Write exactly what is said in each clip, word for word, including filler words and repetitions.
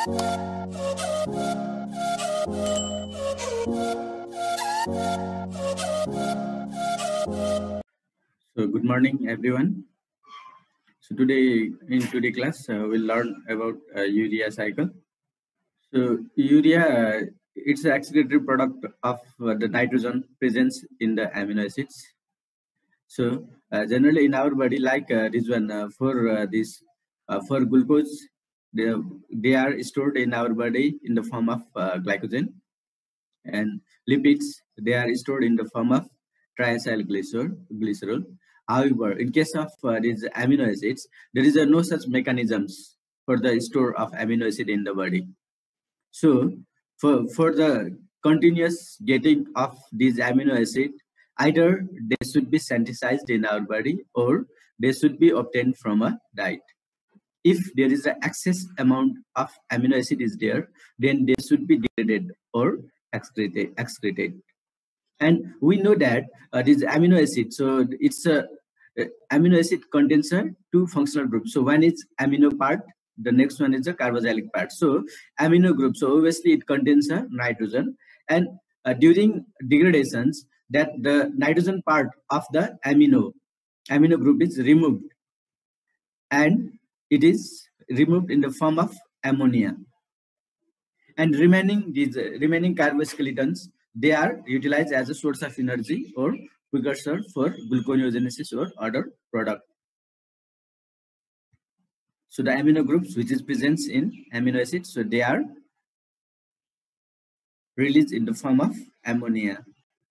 So good morning, everyone. So today in today class, uh, we'll learn about uh, urea cycle. So urea, uh, it's an excretory product of uh, the nitrogen presence in the amino acids. So uh, generally in our body, like uh, this one uh, for uh, this uh, for glucose, they, they are stored in our body in the form of uh, glycogen, and lipids, they are stored in the form of triacylglycerol. Glycerol. However, in case of uh, these amino acids, there is uh, no such mechanisms for the store of amino acid in the body. So, for, for the continuous getting of these amino acid, either they should be synthesized in our body or they should be obtained from a diet. If there is an excess amount of amino acid is there, then they should be degraded or excreted. excreted. And we know that uh, this amino acid, so it's a uh, amino acid contains uh, two functional groups. So one is amino part, the next one is the carboxylic part. So amino group, so obviously it contains a nitrogen, and uh, during degradations, that the nitrogen part of the amino amino group is removed, and it is removed in the form of ammonia. And remaining these uh, remaining carboskeletons, they are utilized as a source of energy or precursor for gluconeogenesis or other product. So the amino groups which is present in amino acids, so they are released in the form of ammonia.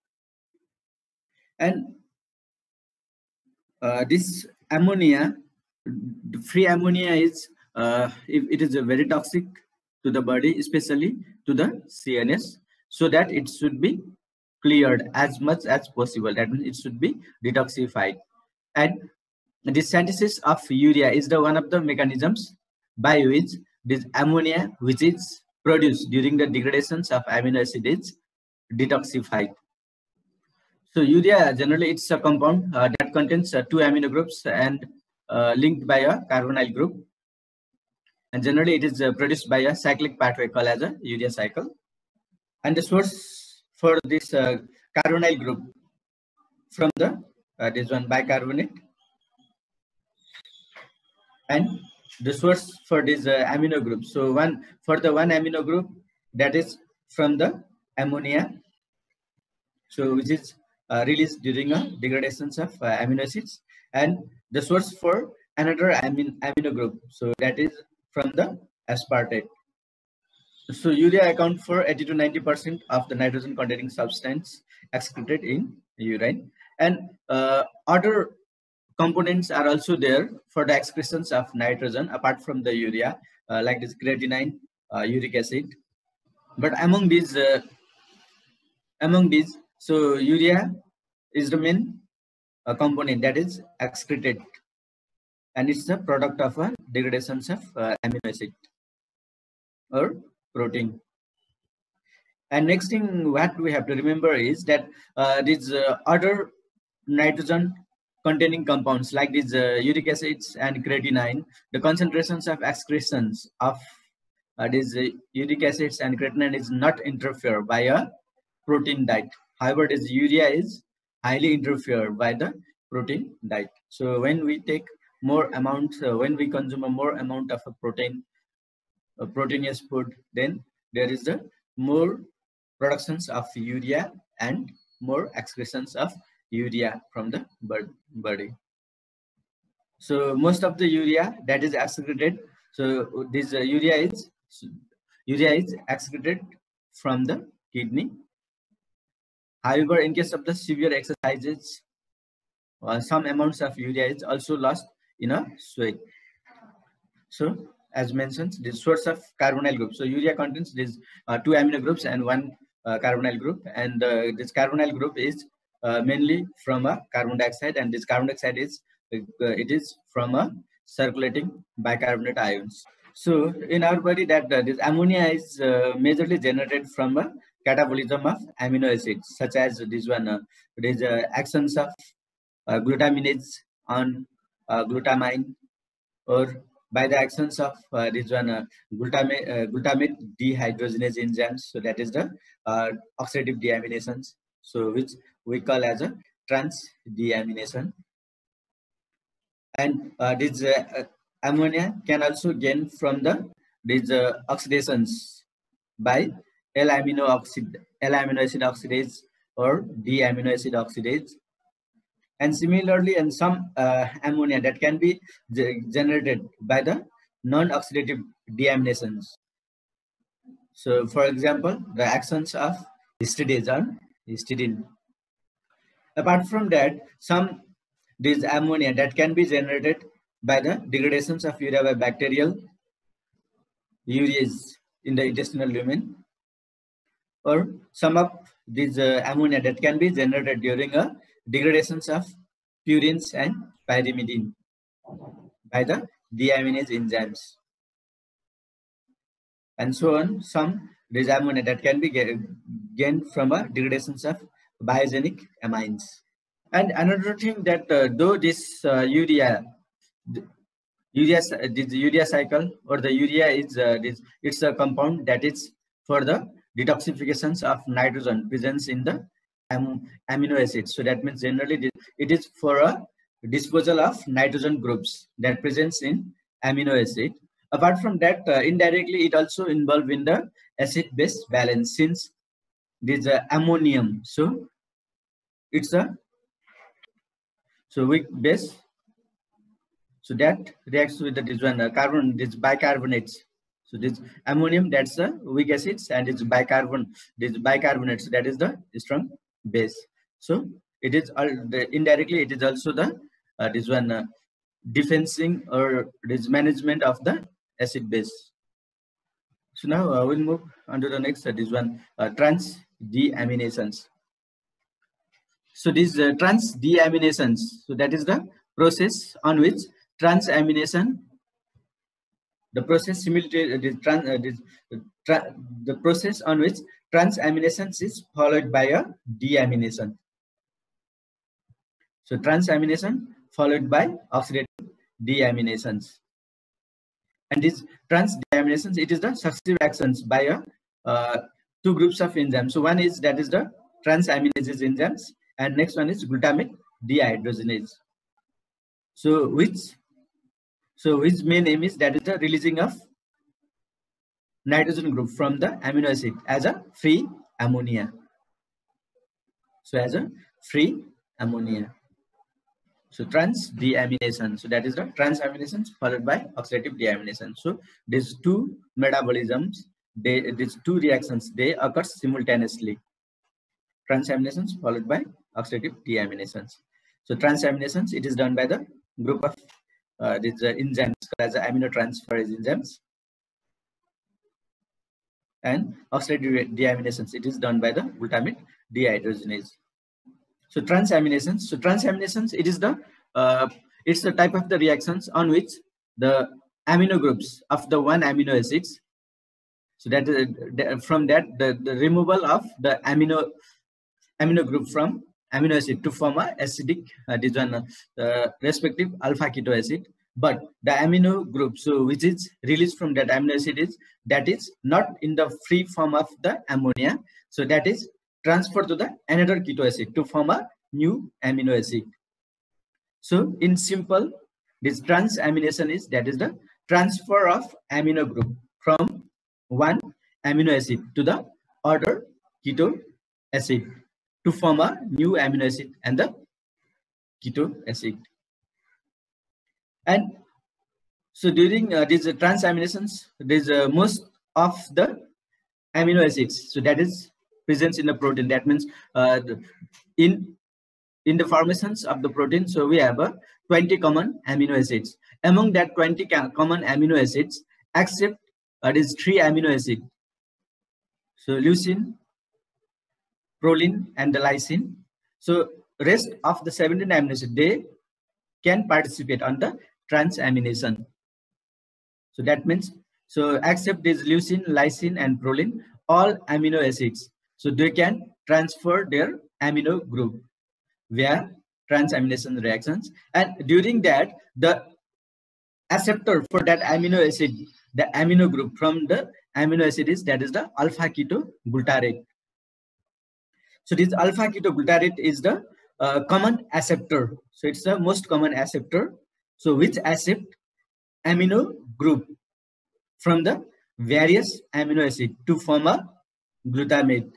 And uh, this ammonia, the free ammonia is uh, if it is a very toxic to the body, especially to the C N S, so that it should be cleared as much as possible. That means it should be detoxified. And the synthesis of urea is the one of the mechanisms by which this ammonia, which is produced during the degradations of amino acid, is detoxified. So urea, generally it's a compound uh, that contains uh, two amino groups and uh, linked by a carbonyl group. And generally it is uh, produced by a cyclic pathway called as a urea cycle. And the source for this uh, carbonyl group from the uh, this one bicarbonate, and the source for this uh, amino group. So one for the one amino group, that is from the ammonia, so which is uh, released during a degradations of uh, amino acids, and the source for another amino, amino group, so that is from the aspartate. So urea accounts for eighty to ninety percent of the nitrogen containing substance excreted in urine, and uh, other components are also there for the excretions of nitrogen apart from the urea, uh, like this creatinine, uh, uric acid. But among these, uh, among these, so urea is the main uh, component that is excreted, and it's a product of a degradations of uh, amino acid or protein. And next thing what we have to remember is that uh, these uh, other nitrogen containing compounds like these uh, uric acids and creatinine, the concentrations of excretions of uh, these uh, uric acids and creatinine is not interfered by a protein diet. However, this urea is highly interfered by the protein diet. So when we take more amount, uh, when we consume a more amount of a protein, a proteinous food, then there is the more productions of urea and more excretions of urea from the body. So most of the urea that is excreted, so this uh, urea is urea is excreted from the kidney. However, in case of the severe exercises, uh, some amounts of urea is also lost in a sweat. So as mentioned, the source of carbonyl group. So urea contains these uh, two amino groups and one uh, carbonyl group, and uh, this carbonyl group is uh, mainly from a carbon dioxide, and this carbon dioxide is uh, it is from a circulating bicarbonate ions. So in our body, that uh, this ammonia is uh, majorly generated from a catabolism of amino acids, such as this one. Uh, there is uh, actions of uh, glutaminase on uh, glutamine, or by the actions of uh, this one uh, glutamate, uh, glutamate dehydrogenase enzymes. So that is the uh, oxidative deaminations. So which we call as a trans deamination. And uh, this uh, ammonia can also gain from the these uh, oxidations by L-amino oxid, L-amino acid oxidase or D-amino acid oxidase. And similarly, and some uh, ammonia that can be generated by the non-oxidative deaminations. So, for example, the actions of histidase on histidine. Apart from that, some this ammonia that can be generated by the degradations of urea by bacterial urease in the intestinal lumen, or some of these uh, ammonia that can be generated during a degradations of purines and pyrimidine by the deaminase enzymes, and so on. Some these ammonia that can be gained from a degradations of biogenic amines. And another thing that uh, though this uh, urea, urea, this urea cycle or the urea is uh, this, it's a compound that is for the detoxifications of nitrogen presence in the am, amino acids. So that means generally it is for a disposal of nitrogen groups that presents in amino acid. Apart from that, uh, indirectly it also involved in the acid-base balance, since this uh, ammonium. So it's a so weak base. So that reacts with the this one uh, carbon, this bicarbonates. So this ammonium, that's the weak acids, and it's bicarbon, this bicarbonates, that is the strong base. So it is all the indirectly it is also the uh, this one uh, defensing or this management of the acid base. So now uh, we'll move on to the next uh, this one uh, trans deaminations. So these uh, trans deaminations, so that is the process on which transamination, the process simultaneously, uh, the, trans, uh, this, uh, tra the process on which transaminations is followed by a deamination. So transamination followed by oxidative deaminations. And these trans deaminations, it is the successive actions by a uh, two groups of enzymes. So one is that is the transaminases enzymes, and next one is glutamate dehydrogenase. So which so which main aim is that is the releasing of nitrogen group from the amino acid as a free ammonia. So as a free ammonia. So trans deamination. So that is the transaminations followed by oxidative deamination. So these two metabolisms, they these two reactions, they occur simultaneously. Transaminations followed by oxidative deaminations. So transaminations, it is done by the group of uh, these uh, enzymes called as aminotransferase enzymes, and oxidative deaminations, it is done by the glutamate dehydrogenase. So transaminations, so transaminations, it is the uh, it's the type of the reactions on which the amino groups of the one amino acids, so that uh, from that the, the removal of the amino amino group from amino acid to form a acidic uh, this one uh, respective alpha keto acid. But the amino group, so which is released from that amino acid, is that is not in the free form of the ammonia, so that is transferred to the another keto acid to form a new amino acid. So in simple, this transamination is that is the transfer of amino group from one amino acid to the other keto acid to form a new amino acid and the keto acid. And so during uh, these uh, transaminations, there's uh, most of the amino acids, so that is presence in the protein. That means uh, in in the formations of the protein, so we have uh, twenty common amino acids. Among that twenty common amino acids, except uh, these three amino acids, so leucine, proline, and the lysine. So rest of the seventeen amino acids, they can participate on the transamination. So that means, so except this leucine, lysine, and proline, all amino acids, so they can transfer their amino group via transamination reactions. And during that, the acceptor for that amino acid, the amino group from the amino acid is that is the alpha ketoglutarate. So this alpha ketoglutarate is the uh, common acceptor. So it's the most common acceptor. So which accept amino group from the various amino acid to form a glutamate.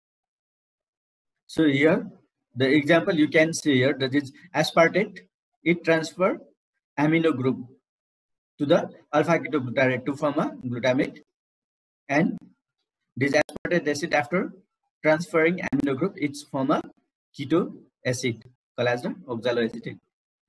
So here the example you can see here, that is aspartate. It transfer amino group to the alpha ketoglutarate to form a glutamate, and this aspartate acid after transferring amino group it's form a keto acid called as the oxaloacetate.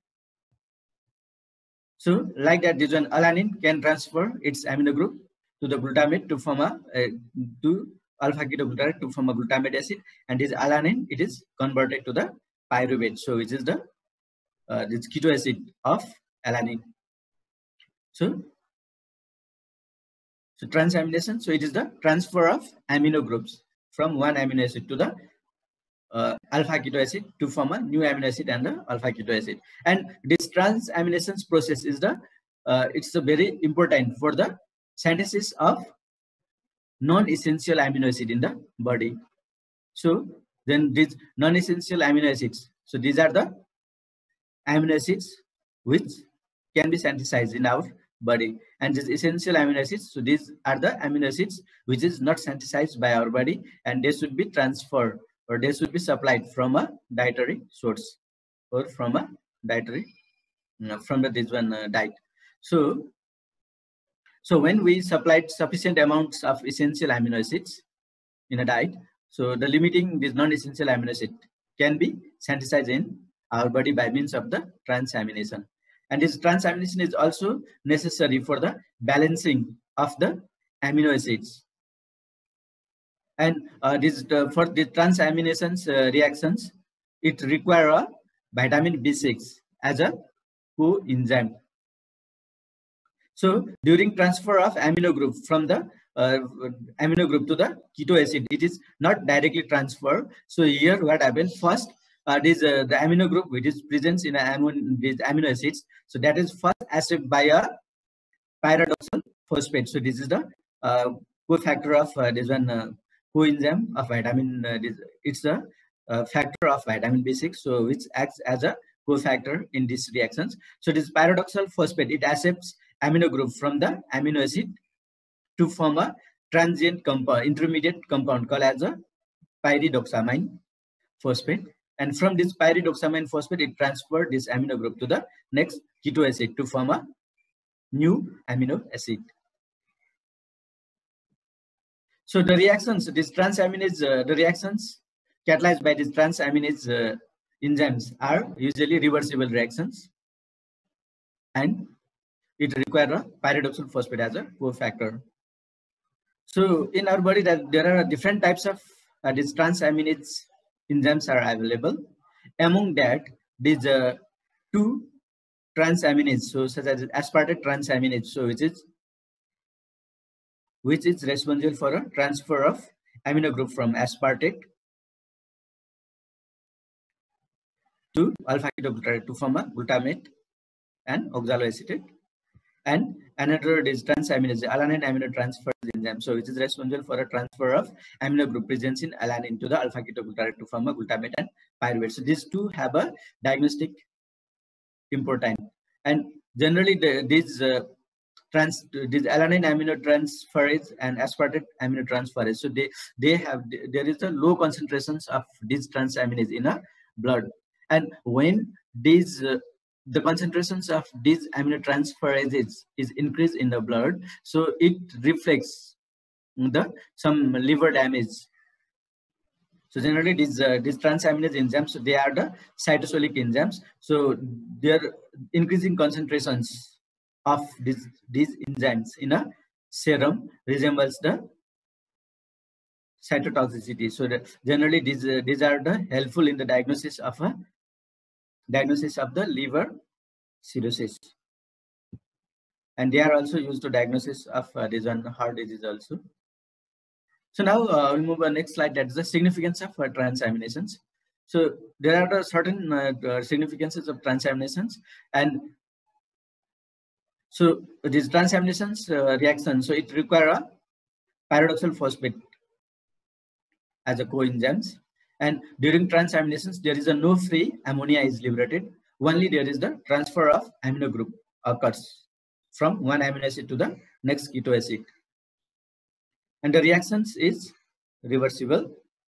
So like that, this one alanine can transfer its amino group to the glutamate to form a uh, to alpha ketoglutarate to form a glutamate acid, and this alanine it is converted to the pyruvate, so which is the uh, this keto acid of alanine. So so transamination, so it is the transfer of amino groups from one amino acid to the uh, alpha keto acid to form a new amino acid and the alpha keto acid. And this transamination process is the uh, it's a very important for the synthesis of non-essential amino acid in the body. So then these non-essential amino acids, so these are the amino acids which can be synthesized in our body, and these essential amino acids, so these are the amino acids which is not synthesized by our body, and they should be transferred or they should be supplied from a dietary source or from a dietary uh, from the this one uh, diet. So so when we supplied sufficient amounts of essential amino acids in a diet, so the limiting this non-essential amino acid can be synthesized in our body by means of the transamination. And this transamination is also necessary for the balancing of the amino acids. And uh, this uh, for the transaminations uh, reactions, it require a vitamin B six as a coenzyme. So during transfer of amino group from the uh, amino group to the keto acid, it is not directly transferred. So here what happens first, uh, this uh, the amino group which is present in a amino, these amino acids, so that is first accepted by a pyridoxal phosphate. So this is the uh, cofactor of uh, this one uh, coenzyme of vitamin. Uh, this, it's a uh, factor of vitamin B six, so which acts as a cofactor in these reactions. So this pyridoxal phosphate, it accepts amino group from the amino acid to form a transient compound, intermediate compound called as a pyridoxamine phosphate. And from this pyridoxamine phosphate, it transferred this amino group to the next keto acid to form a new amino acid. So the reactions, this transaminase, uh, the reactions catalyzed by these transaminase uh, enzymes are usually reversible reactions, and it requires a pyridoxal phosphate as a cofactor. So in our body, that there are different types of uh, these transaminase enzymes are available. Among that, these uh, two transaminase, so such as aspartate transaminase, so which is which is responsible for a transfer of amino group from aspartate to alpha ketoglutarate to form a glutamate and oxaloacetate. And another is transaminase, alanine amino transfer enzyme, so which is responsible for a transfer of amino group presence in alanine to the alpha ketoglutarate to form a glutamate and pyruvate. So these two have a diagnostic importance, and generally the, these uh, trans these alanine amino transferase and aspartate amino transferase, so they they have there is a low concentrations of these transaminase in a blood, and when these uh, the concentrations of these amino transferases is increased in the blood, so it reflects the some liver damage. So generally these uh, these transaminase enzymes, so they are the cytosolic enzymes, so their increasing concentrations of these these enzymes in a serum resembles the cytotoxicity. So that generally these uh, these are the helpful in the diagnosis of a diagnosis of the liver cirrhosis, and they are also used to diagnosis of uh, this one heart disease also. So now uh, we'll move on next slide, that is the significance of uh, transaminations. So there are the certain uh, uh, significances of transaminations, and So these transaminations uh, reaction, so it require a pyridoxal phosphate as a coenzymes, and during transaminations there is a no free ammonia is liberated. Only there is the transfer of amino group occurs from one amino acid to the next keto acid, and the reactions is reversible.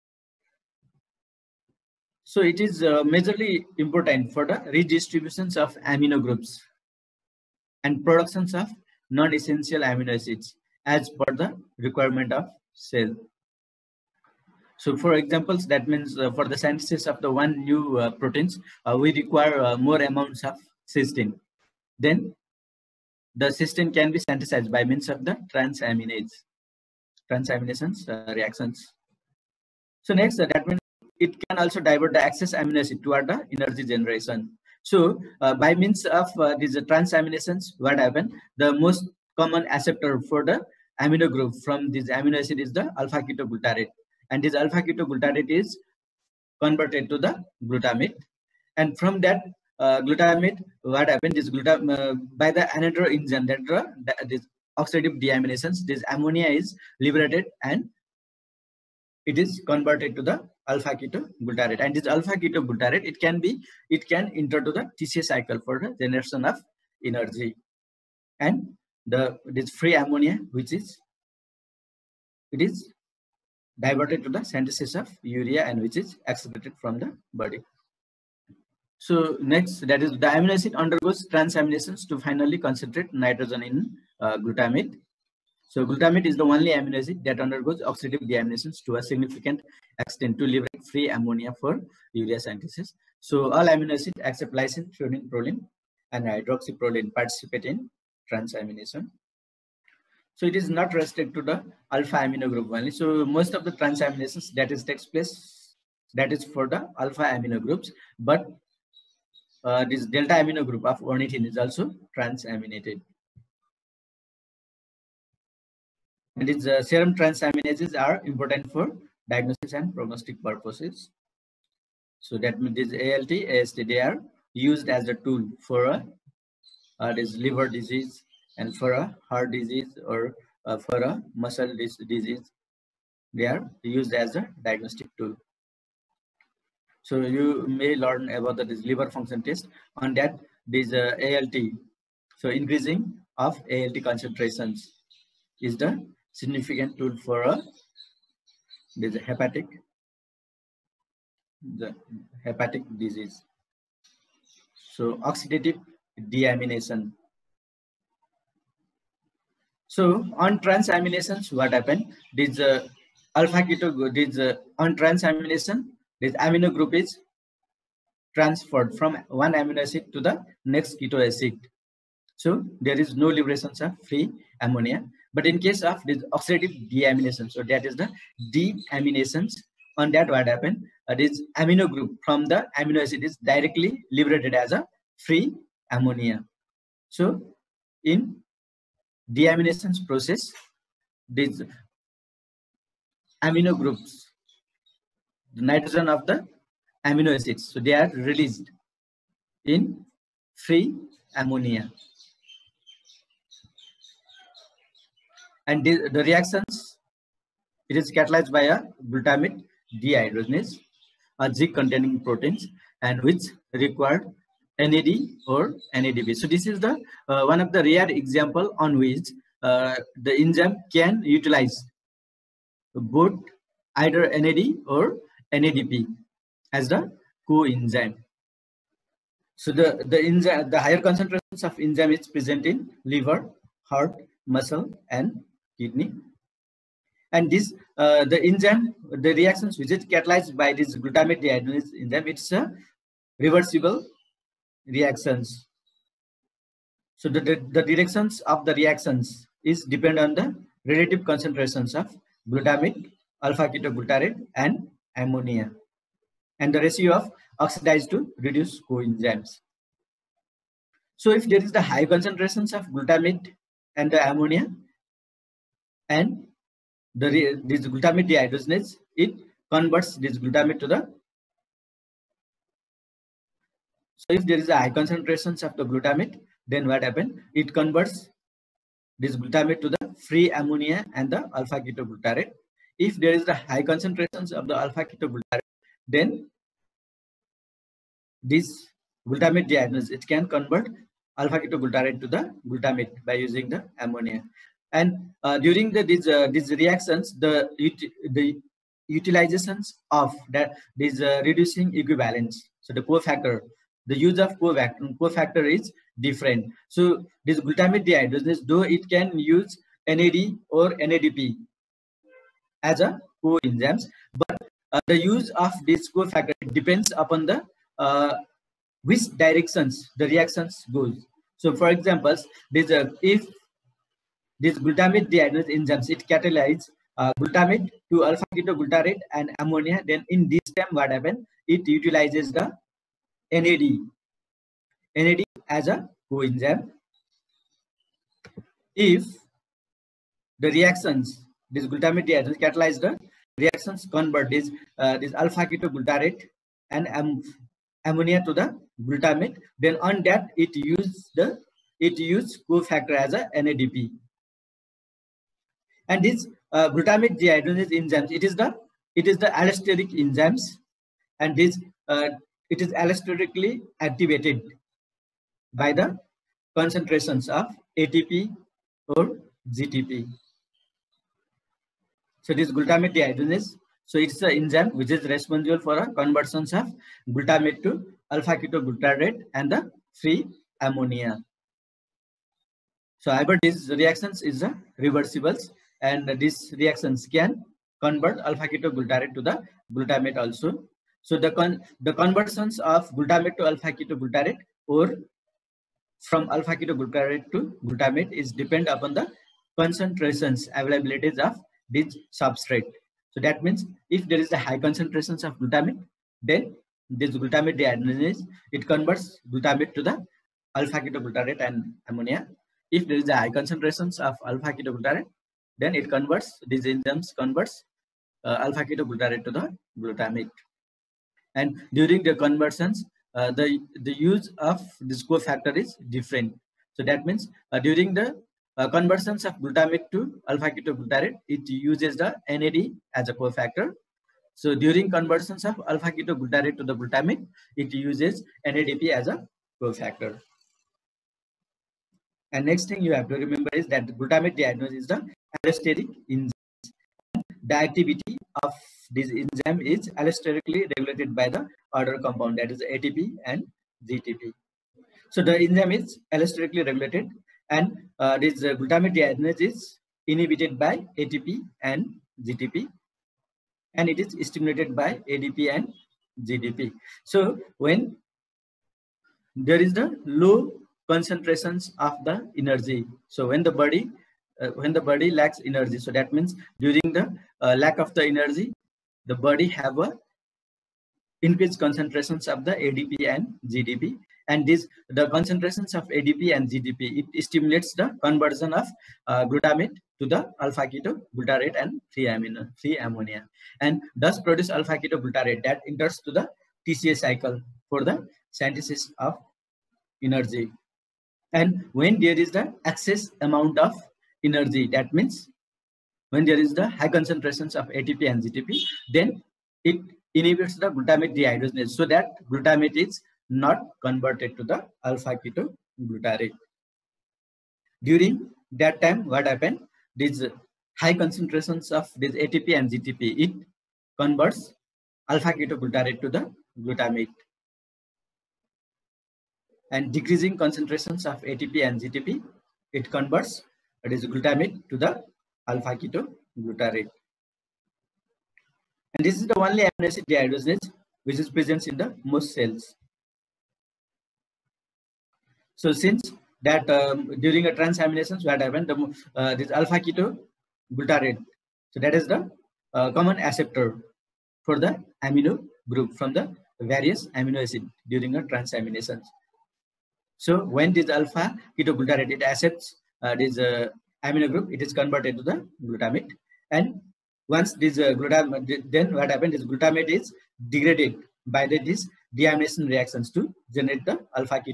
So it is uh, majorly important for the redistributions of amino groups and productions of non-essential amino acids as per the requirement of cell. So for examples, that means uh, for the synthesis of the one new uh, proteins, uh, we require uh, more amounts of cysteine. Then the cysteine can be synthesized by means of the transaminase, transaminations uh, reactions. So next, uh, that means it can also divert the excess amino acid toward the energy generation. So uh, by means of uh, these uh, transaminations, what happen? The most common acceptor for the amino group from this amino acid is the alpha ketoglutarate, and this alpha ketoglutarate is converted to the glutamate, and from that uh, glutamate, what happens is glutam uh, by the another enzyme, that uh, this oxidative deaminations, this ammonia is liberated and it is converted to the alpha ketoglutarate, and this alpha ketoglutarate, it can be it can enter to the T C A cycle for the generation of energy, and the this free ammonia, which is it is diverted to the synthesis of urea, and which is excreted from the body. So next, that is the amino acid undergoes transaminations to finally concentrate nitrogen in uh, glutamate. So glutamate is the only amino acid that undergoes oxidative deaminations to a significant extent to liberate free ammonia for urea synthesis. So all amino acids except lysine, threonine, proline, and hydroxyproline participate in transamination. So it is not restricted to the alpha amino group only. So most of the transaminations that is takes place, that is for the alpha amino groups, but uh, this delta amino group of ornithine is also transaminated. And these uh, serum transaminases are important for diagnosis and prognostic purposes. So that means this A L T, A S T, they are used as a tool for a uh, this liver disease, and for a heart disease, or uh, for a muscle dis disease. They are used as a diagnostic tool. So you may learn about the this liver function test. On that, this uh, A L T, so increasing of A L T concentrations is the significant tool for a this hepatic the hepatic disease. So oxidative deamination. So on transaminations, what happened? This uh, alpha keto, this uh, on transamination, this amino group is transferred from one amino acid to the next keto acid. So there is no liberation of free ammonia. But in case of this oxidative deamination, so that is the deaminations, on that what happened? Uh, this amino group from the amino acid is directly liberated as a free ammonia. So in deaminations process, these amino groups, the nitrogen of the amino acids, so they are released in free ammonia. And the, the reactions, it is catalyzed by a glutamate dehydrogenase, a zinc containing proteins, and which required N A D or N A D P. So this is the uh, one of the rare example on which uh, the enzyme can utilize both either N A D or N A D P as the coenzyme. So the the enzyme, the higher concentrations of enzyme is present in liver, heart, muscle, and kidney. And this uh, the enzyme, the reactions which is catalyzed by this glutamate dehydrogenase enzyme, it's a reversible reactions. So the, the, the directions of the reactions is depend on the relative concentrations of glutamate, alpha ketoglutarate, and ammonia, and the ratio of oxidized to reduced coenzymes. So if there is the high concentrations of glutamate and the ammonia, and the this glutamate dehydrogenase, it converts this glutamate to the, so if there is a high concentrations of the glutamate, then what happens? It converts this glutamate to the free ammonia and the alpha ketoglutarate. If there is the high concentrations of the alpha ketoglutarate, then this glutamate dehydrogenase, it can convert alpha ketoglutarate to the glutamate by using the ammonia. And uh, during the these uh, these reactions, the the utilizations of that this uh, reducing equivalence. So the cofactor, the use of cofactor cofactor is different. So this glutamate dehydrogenase, though it can use N A D or N A D P as a coenzymes, but uh, the use of this cofactor depends upon the uh, which directions the reactions goes. So for example, this uh, if this glutamate dehydrogenase enzymes, it catalyzes uh, glutamate to alpha ketoglutarate and ammonia, then in this time what happens? It utilizes the N A D N A D as a coenzyme. If the reactions, this glutamate dehydrogenase catalyze the reactions, convert this uh, this alpha ketoglutarate and am, ammonia to the glutamate, then on that it use the it use cofactor as a N A D P. And this uh, glutamate dehydrogenase enzymes, it is the it is the allosteric enzymes, and this uh, it is allosterically activated by the concentrations of A T P or G T P. So this glutamate dehydrogenase, so it's an enzyme which is responsible for a conversions of glutamate to alpha ketoglutarate and the free ammonia. So however, these reactions is a reversibles, and these reactions can convert alpha ketoglutarate to the glutamate also. So the con the conversions of glutamate to alpha ketoglutarate or from alpha ketoglutarate to glutamate is depend upon the concentrations availabilities of this substrate. So that means if there is a high concentrations of glutamate, then this glutamate dehydrogenase, it converts glutamate to the alpha ketoglutarate and ammonia. If there is a high concentrations of alpha ketoglutarate, then it converts, these enzymes converts uh, alpha ketoglutarate to the glutamate. And during the conversions, uh, the the use of this cofactor is different. So that means uh, during the uh, conversions of glutamate to alpha ketoglutarate, it uses the N A D as a cofactor. So during conversions of alpha ketoglutarate to the glutamate, it uses N A D P as a cofactor. And next thing you have to remember is that the glutamate dehydrogenase is the allosteric enzyme. The activity of this enzyme is allosterically regulated by the order compound, that is A T P and G T P. So the enzyme is allosterically regulated, and uh, this uh, glutamate dehydrogenase is inhibited by A T P and G T P, and it is stimulated by A D P and G D P. So when there is the low concentrations of the energy, so when the body uh, when the body lacks energy, so that means during the uh, lack of the energy, the body have a increased concentrations of the A D P and G D P, and this the concentrations of A D P and G D P, it stimulates the conversion of uh, glutamate to the alpha ketoglutarate and free amino free ammonia, and thus produce alpha ketoglutarate that enters to the T C A cycle for the synthesis of energy. And when there is the excess amount of energy, that means when there is the high concentrations of A T P and G T P, then it inhibits the glutamate dehydrogenase, so that glutamate is not converted to the alpha ketoglutarate. During that time, what happened? These high concentrations of this A T P and G T P, it converts alpha ketoglutarate to the glutamate, and decreasing concentrations of A T P and G T P, it converts it is glutamate to the alpha ketoglutarate. And this is the only amino acid dehydrogenase which is present in the most cells. So since that um, during a transaminations, what happened? The uh, this alpha ketoglutarate, so that is the uh, common acceptor for the amino group from the various amino acid during a transaminations. So when this alpha ketoglutarate, it accepts uh, this uh, amino group, it is converted to the glutamate, and once this uh, glutamate, then what happens is glutamate is degraded by the, this deamination reactions to generate the alpha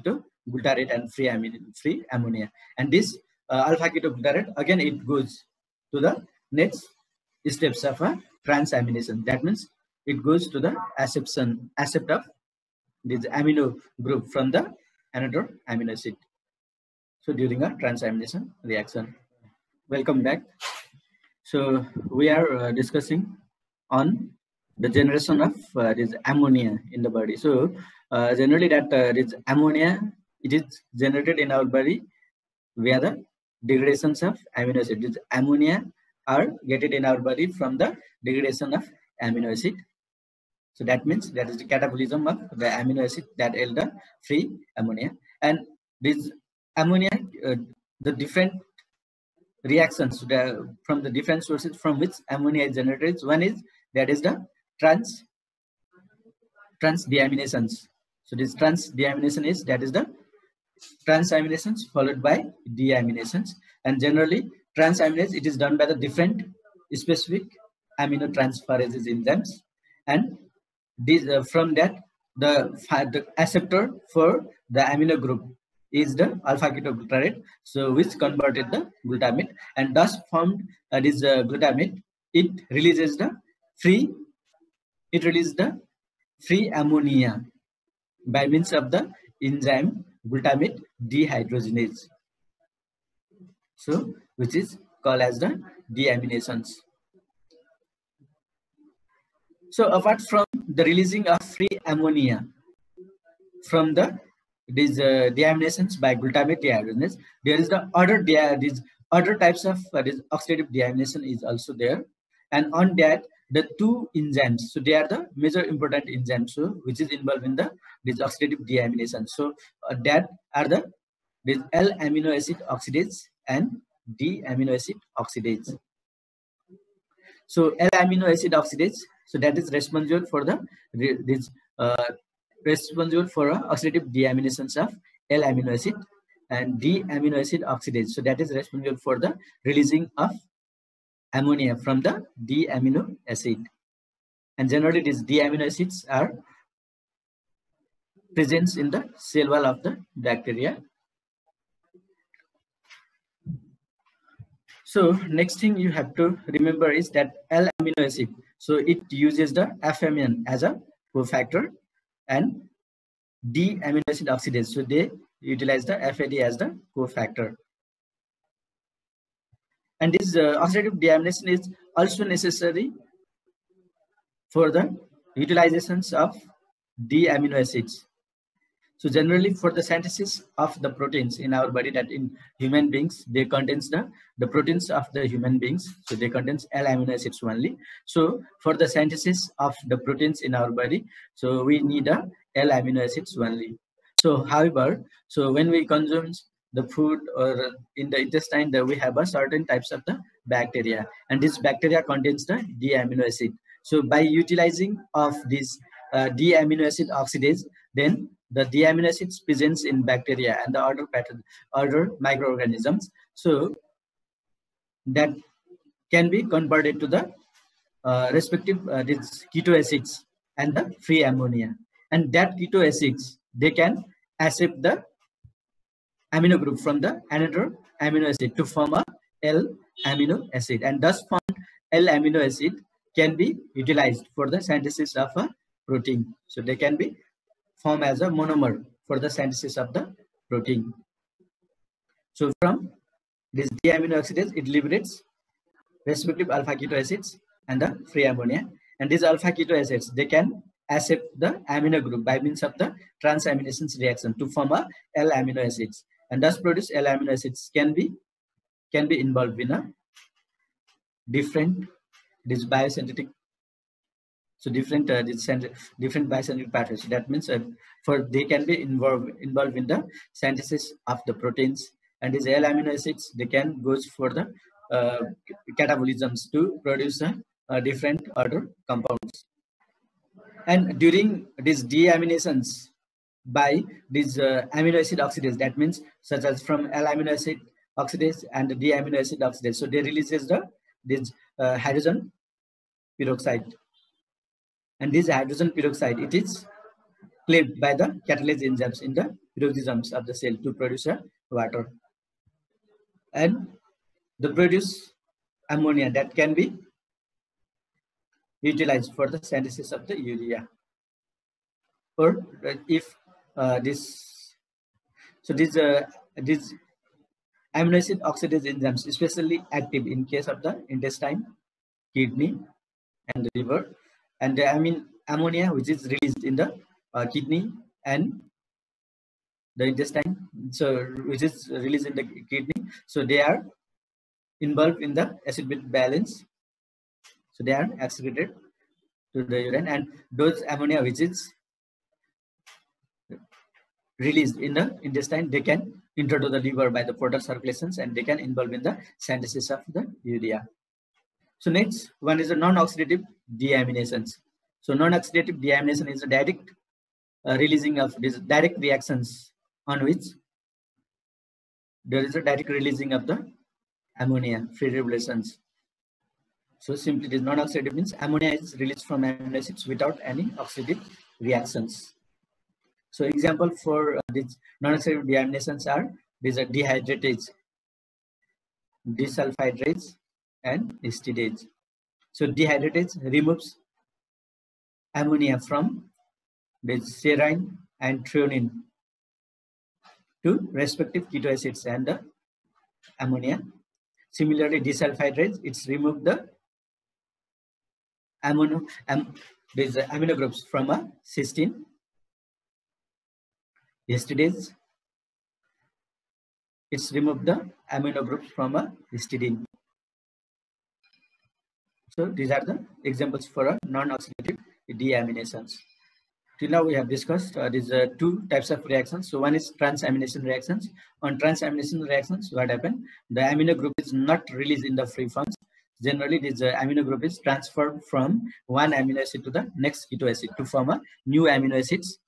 glutarate and free amino, free ammonia. And this uh, alpha ketoglutarate, again it goes to the next steps of a transamination. That means it goes to the acception accept of this amino group from the another amino acid. So during a transamination reaction. Welcome back. So we are uh, discussing on the generation of uh, this ammonia in the body. So uh, generally that uh, this ammonia, it is generated in our body via the degradations of amino acid. This ammonia are getting in our body from the degradation of amino acid. So that means that is the catabolism of the amino acid that yield the free ammonia. And this ammonia, uh, the different reactions the, from the different sources from which ammonia is generated. One is that is the trans trans deaminations. So this trans deamination is that is the transaminations followed by deaminations. And generally transaminase, it is done by the different specific aminotransferases enzymes, and this uh, from that the, the acceptor for the amino group is the alpha ketoglutarate, so which converted the glutamate, and thus formed uh, this uh, glutamate. It releases the free it releases the free ammonia by means of the enzyme glutamate dehydrogenase, so which is called as the deaminations. So apart from the releasing of free ammonia from the these uh, deaminations by glutamate dehydrogenase, there is the other these other types of uh, this oxidative deamination is also there, and on that the two enzymes, so they are the major important enzymes, so which is involved in the this oxidative deamination. So uh, that are the this L amino acid oxidase and D amino acid oxidase. So L amino acid oxidase, so that is responsible for the this uh, responsible for uh, oxidative deaminations of L amino acid, and D amino acid oxidase, so that is responsible for the releasing of ammonia from the D amino acid. And generally these D amino acids are present in the cell wall of the bacteria. So next thing you have to remember is that L amino acid, so it uses the F M N as a cofactor, and D amino acid oxidase, so they utilize the F A D as the cofactor. And this uh, oxidative deamination is also necessary for the utilizations of D amino acids. So generally for the synthesis of the proteins in our body, that in human beings, they contains the, the proteins of the human beings, so they contains L amino acids only. So for the synthesis of the proteins in our body, so we need a L amino acids only. So however, so when we consume the food or in the intestine, that we have a certain types of the bacteria, and this bacteria contains the D amino acid. So by utilizing of this uh, D amino acid oxidase, then the D amino acids presents in bacteria and the other pattern, other microorganisms, so that can be converted to the uh, respective uh, these keto acids and the free ammonia, and that keto acids, they can accept the amino group from the another amino acid to form a L amino acid, and thus formed L amino acid can be utilized for the synthesis of a protein. So they can be formed as a monomer for the synthesis of the protein. So from this D amino oxidase, it liberates respective alpha keto acids and the free ammonia, and these alpha keto acids, they can accept the amino group by means of the transaminations reaction to form a L amino acids, and thus produce L amino acids can be can be involved in a different this biosynthetic, so different uh, this different biosynthetic pathways. That means uh, for they can be involved involved in the synthesis of the proteins, and these L amino acids, they can go for the uh, catabolisms to produce a, a different other compounds. And during these deaminations by these uh, amino acid oxidase, that means such as from L amino acid oxidase and the D amino acid oxidase, so they releases the this uh, hydrogen peroxide, and this hydrogen peroxide, it is cleaved by the catalase enzymes in the peroxisms of the cell to produce a water, and they produce ammonia that can be utilized for the synthesis of the urea. Or if uh, this, so these uh, these amino acid oxidase enzymes especially active in case of the intestine, kidney, and the liver, and the I mean ammonia which is released in the uh, kidney and the intestine, so which is released in the kidney, so they are involved in the acid base balance, so they are excreted to the urine, and those ammonia which is released in the intestine, they can enter to the liver by the portal circulations, and they can involve in the synthesis of the urea. So next one is the non-oxidative deaminations. So non-oxidative deamination is a direct uh, releasing of these direct reactions on which there is a direct releasing of the ammonia free revelations. So simply, this non-oxidative means ammonia is released from amino acids without any oxidative reactions. So example for uh, these non-oxidative deaminations are these are dehydratase, desulfidase, and histidase. So dehydratase removes ammonia from the serine and threonine to respective keto acids and the ammonia. Similarly, desulfidase, it's remove the amino am, these amino groups from a cysteine. Histidase, it's remove the amino groups from a histidine. So these are the examples for a non-oxidative deaminations. Till now we have discussed uh, these uh, two types of reactions. So one is transamination reactions. On transamination reactions, what happens? The amino group is not released in the free forms. Generally, this uh, amino group is transferred from one amino acid to the next keto acid to form a new amino acids.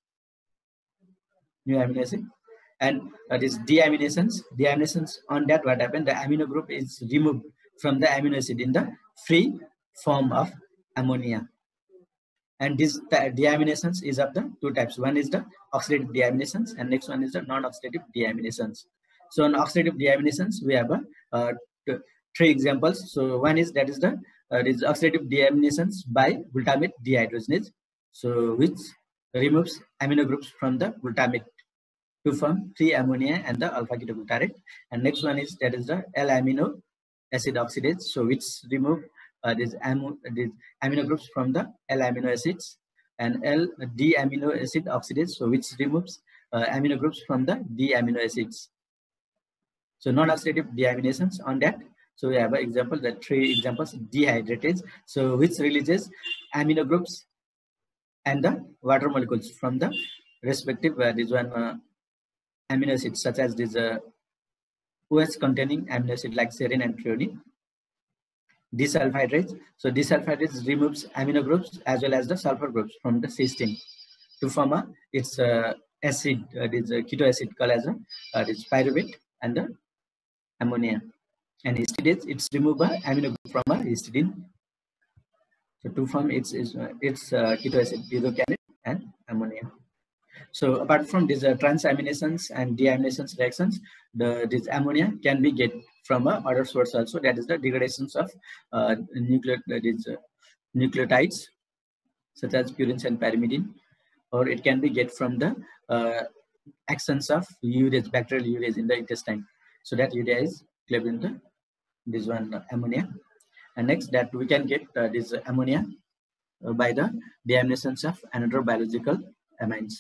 New amino acid, and uh, this deaminations. Deaminations, on that, what happened? The amino group is removed from the amino acid in the free form of ammonia. And this deaminations is of the two types. One is the oxidative deaminations, and next one is the non-oxidative deaminations. So on oxidative deaminations, we have a, uh, three examples. So one is that is the uh, is oxidative deaminations by glutamate dehydrogenase, so which removes amino groups from the glutamate to form three ammonia and the alpha ketoglutarate. And next one is that is the L-amino acid oxidase, so which remove uh, these, amino, these amino groups from the L-amino acids, and L-D-amino acid oxidase, so which removes uh, amino groups from the D-amino acids. So non-oxidative deaminations on that. So we have an example, the three examples. Dehydratase, so which releases amino groups and the water molecules from the respective uh, this one uh, amino acids, such as this uh, O H containing amino acid like serine and threonine. Desulfidase, so desulfidase removes amino groups as well as the sulfur groups from the cysteine to form a its uh, acid, uh, this uh, keto acid called as a uh, this pyruvate and the ammonia. And histidase, it's remove a amino group from a histidine, so to form its its, uh, its uh, keto acid, isocanate and ammonia. So apart from these uh, transaminations and deaminations reactions, the this ammonia can be get from a other source also, that is the degradations of uh, nucleot that is uh, nucleotides such as purines and pyrimidine, or it can be get from the uh, actions of urease, bacterial urease in the intestine. So that urea is cleaved into this one uh, ammonia. And next, that we can get uh, this uh, ammonia uh, by the deaminations of another biological amines.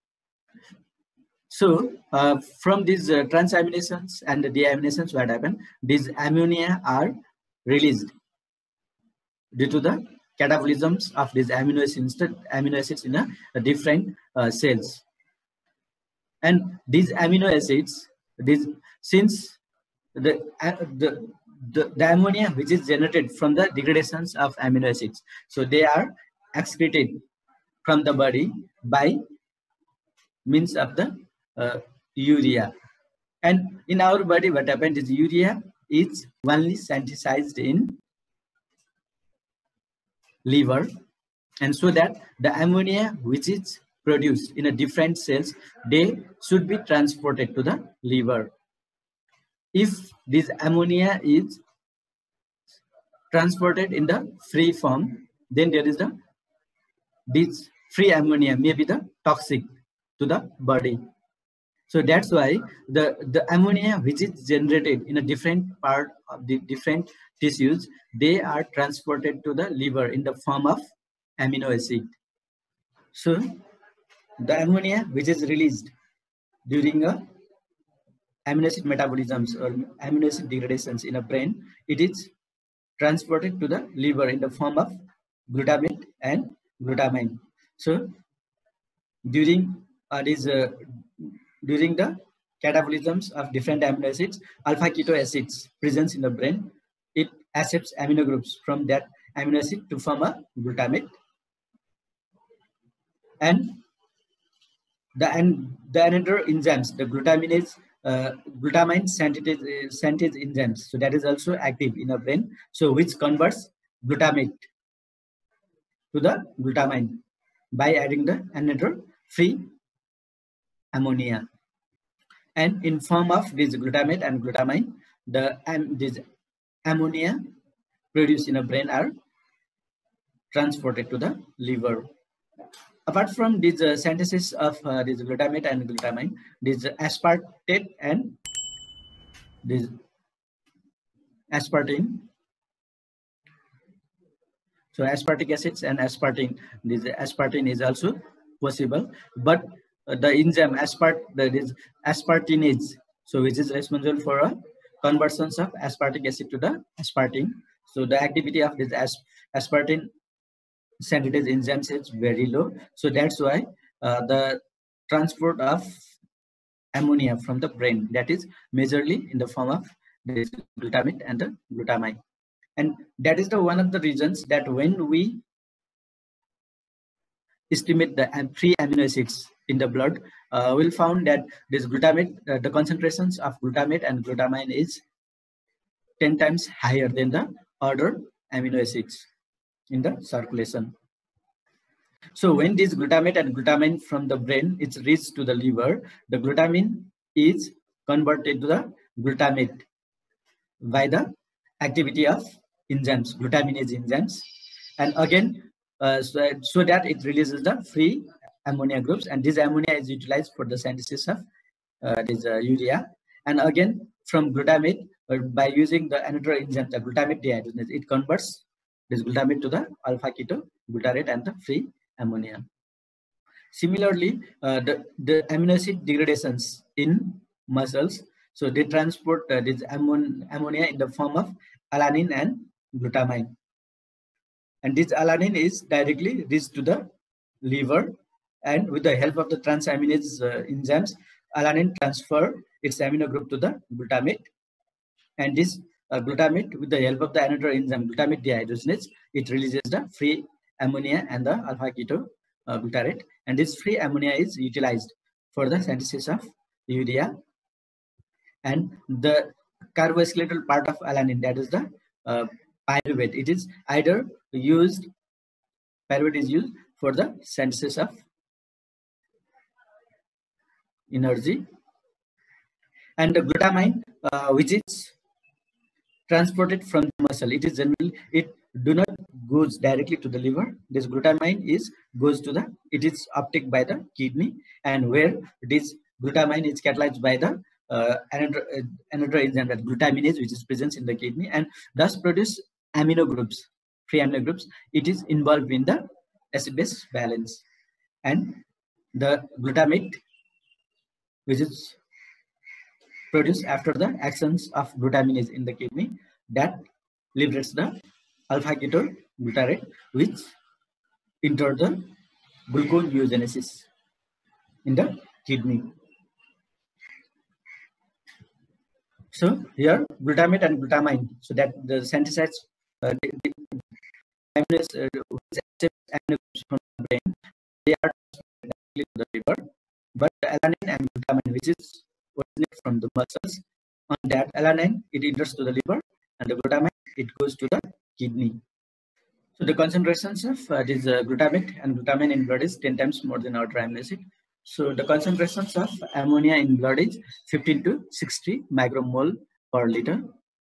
So uh, from these uh, transaminations and the deaminations, what happen? These ammonia are released due to the catabolisms of these amino acids, amino acids in a, a different uh, cells. And these amino acids, these since the, uh, the the the ammonia which is generated from the degradations of amino acids, so they are excreted from the body by means of the uh, urea. And in our body, what happens is urea is only synthesized in liver, and so that the ammonia which is produced in a different cells, they should be transported to the liver. If this ammonia is transported in the free form, then there is the this free ammonia may be the toxic to the body. So that's why the, the ammonia which is generated in a different part of the different tissues, they are transported to the liver in the form of amino acid. So the ammonia which is released during a amino acid metabolisms or amino acid degradations in a brain, it is transported to the liver in the form of glutamate and glutamine. So during uh, this uh, during the catabolisms of different amino acids, alpha keto acids presence in the brain, it accepts amino groups from that amino acid to form a glutamate, and the and the another enzymes, the glutaminase uh, glutamine synthetase uh, synthetase enzymes, so that is also active in the brain, so which converts glutamate to the glutamine by adding the another free ammonia. And in form of this glutamate and glutamine, the um, this ammonia produced in the brain are transported to the liver. Apart from this uh, synthesis of uh, this glutamate and glutamine, this aspartate and this aspartame. So aspartic acids and aspartame, this aspartame is also possible, but uh, the enzyme aspart that is aspartinase, so which is responsible for a conversions of aspartic acid to the aspartame. So the activity of this as aspartame synthetase enzymes is very low. So that's why uh, the transport of ammonia from the brain, that is majorly in the form of this glutamate and the glutamine. And that is the one of the reasons that when we estimate the free amino acids in the blood, uh, we'll found that this glutamate, uh, the concentrations of glutamate and glutamine is ten times higher than the other amino acids in the circulation. So when this glutamate and glutamine from the brain is reached to the liver, the glutamine is converted to the glutamate by the activity of enzymes, glutaminase enzymes, and again uh, so, so that it releases the free ammonia groups, and this ammonia is utilized for the synthesis of uh, this uh, urea. And again from glutamate, uh, by using the another enzyme, the glutamate dehydrogenase, it converts this glutamate to the alpha keto glutarate and the free ammonia. Similarly, uh, the, the amino acid degradations in muscles, so they transport uh, this ammon ammonia in the form of alanine and glutamine. And this alanine is directly reached to the liver, and with the help of the transaminase uh, enzymes, alanine transfer its amino group to the glutamate. And this uh, glutamate, with the help of the another enzyme, glutamate dehydrogenase, it releases the free ammonia and the alpha keto uh, glutarate. And this free ammonia is utilized for the synthesis of urea. And the carboskeletal part of alanine, that is the uh, pyruvate, it is either used, pyruvate is used for the synthesis of energy. And the glutamine, uh, which is transported from the muscle, it is generally, it do not goes directly to the liver. This glutamine is goes to the, it is uptake by the kidney, and where this glutamine is catalyzed by the uh, another, uh, another enzyme, that glutaminase, which is present in the kidney, and thus produce amino groups, free amino groups. It is involved in the acid-base balance, and the glutamate, which is produced after the actions of glutaminase in the kidney, that liberates the alpha keto glutarate, which enter the gluconeogenesis in the kidney. So here glutamate and glutamine, so that the synthesized uh, the, the amino uh, from the brain, they are directly to the liver, but the alanine and glutamine, which is originate from the muscles, on that alanine it enters to the liver, and the glutamine it goes to the kidney. So the concentrations of uh, this uh, glutamate and glutamine in blood is ten times more than our triamino acid. So the concentrations of ammonia in blood is fifteen to sixty micromole per liter.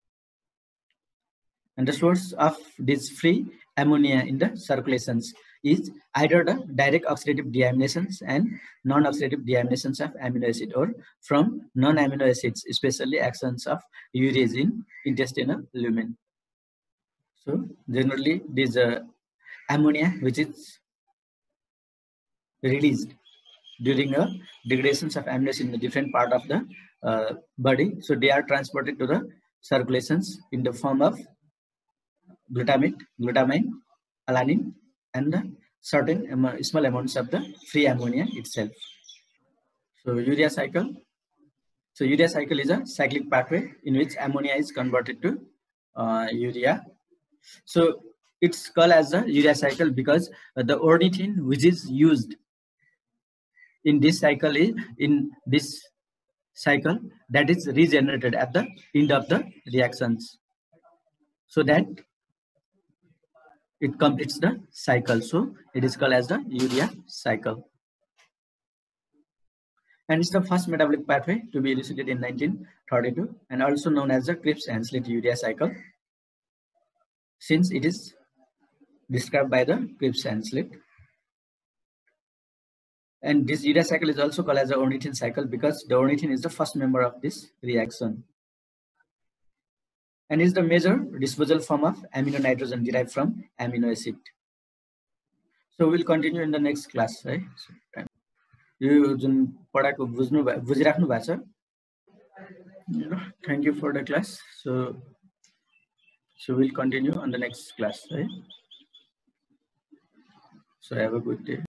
And the source of this free ammonia in the circulations is either the direct oxidative deaminations and non-oxidative deaminations of amino acid, or from non-amino acids, especially actions of urease in intestinal lumen. So generally this uh, ammonia which is released during a degradations of amino acid in the different part of the uh, body, so they are transported to the circulations in the form of glutamate, glutamine, alanine, and the certain small amounts of the free ammonia itself. So urea cycle. So urea cycle is a cyclic pathway in which ammonia is converted to uh, urea. So it's called as a urea cycle because the ornithine which is used in this cycle is in this cycle that is regenerated at the end of the reactions, so that it completes the cycle. So it is called as the urea cycle. And it's the first metabolic pathway to be elucidated in nineteen thirty-two and also known as the Cripps-Enslin urea cycle, since it is described by the Cripps-Enslin. And this urea cycle is also called as the ornithine cycle because the ornithine is the first member of this reaction and is the major disposal form of amino nitrogen derived from amino acid. So we'll continue in the next class, right? You जुन पढाको बुझ्नु बुझिराख्नु भएको छ. Thank you for the class. So so we'll continue on the next class, right? So have a good day.